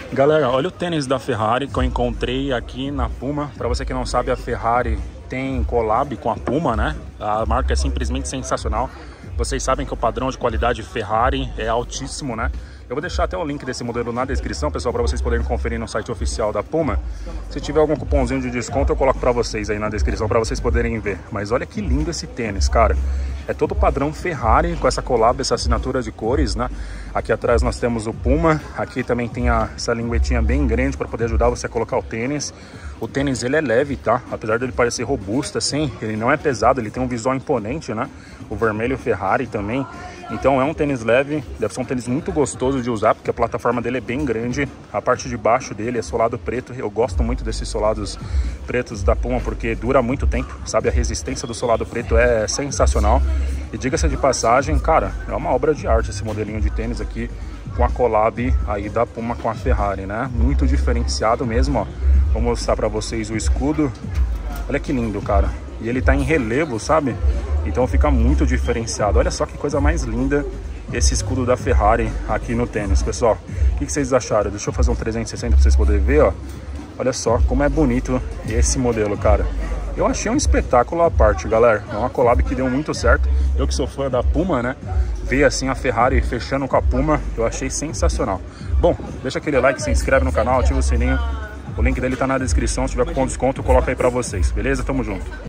Galera, olha o tênis da Ferrari que eu encontrei aqui na Puma. Para você que não sabe, a Ferrari tem collab com a Puma, né? A marca é simplesmente sensacional. Vocês sabem que o padrão de qualidade Ferrari é altíssimo, né? Eu vou deixar até o link desse modelo na descrição, pessoal, para vocês poderem conferir no site oficial da Puma. Se tiver algum cupomzinho de desconto, eu coloco para vocês aí na descrição, para vocês poderem ver. Mas olha que lindo esse tênis, cara. É todo padrão Ferrari, com essa collab, essa assinatura de cores, né? Aqui atrás nós temos o Puma. Aqui também tem essa linguetinha bem grande para poder ajudar você a colocar o tênis. O tênis, ele é leve, tá? Apesar dele parecer robusto, assim, ele não é pesado, ele tem um visual imponente, né? O vermelho Ferrari também. Então é um tênis leve, deve ser um tênis muito gostoso de usar, porque a plataforma dele é bem grande. A parte de baixo dele é solado preto. Eu gosto muito desses solados pretos da Puma, porque dura muito tempo, sabe? A resistência do solado preto é sensacional. E diga-se de passagem, cara, é uma obra de arte esse modelinho de tênis aqui, com a collab aí da Puma com a Ferrari, né? Muito diferenciado mesmo, ó. Vou mostrar pra vocês o escudo. Olha que lindo, cara. E ele tá em relevo, sabe? Então fica muito diferenciado. Olha só que coisa mais linda esse escudo da Ferrari aqui no tênis, pessoal. O que vocês acharam? Deixa eu fazer um 360 pra vocês poderem ver, ó. Olha só como é bonito esse modelo, cara. Eu achei um espetáculo à parte, galera. É uma collab que deu muito certo. Eu que sou fã da Puma, né? Ver assim a Ferrari fechando com a Puma, eu achei sensacional. Bom, deixa aquele like, se inscreve no canal, ativa o sininho. O link dele tá na descrição. Se tiver cupom de desconto, coloca aí pra vocês. Beleza? Tamo junto.